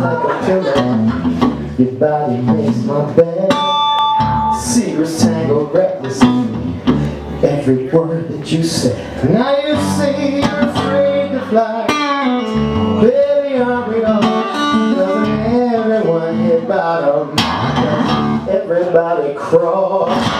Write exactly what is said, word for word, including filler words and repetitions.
like a pillow. Your body makes my bed. Secrets tangled recklessly. Every word that you said. Now you say you're afraid to fly. Baby, aren't we all? Doesn't everyone hit bottom? Doesn't everybody crawl?